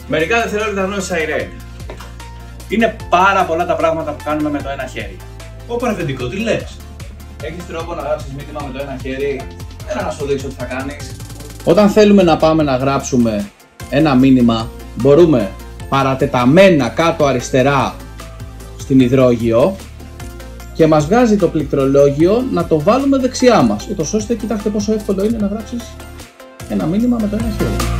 Μερικά δευτερόλεπτα γνώρισα Irene. Είναι πάρα πολλά τα πράγματα που κάνουμε με το ένα χέρι. Ωπα αφεντικό, τι λες? Έχεις τρόπο να γράψεις μήνυμα με το ένα χέρι? Έλα να σου δείξω τι θα κάνεις. Όταν θέλουμε να πάμε να γράψουμε ένα μήνυμα, μπορούμε παρατεταμένα κάτω αριστερά στην υδρόγειο και μας βγάζει το πληκτρολόγιο να το βάλουμε δεξιά μας, ούτως ώστε κοιτάξτε πόσο εύκολο είναι να γράψεις ένα μήνυμα με το ένα χέρι.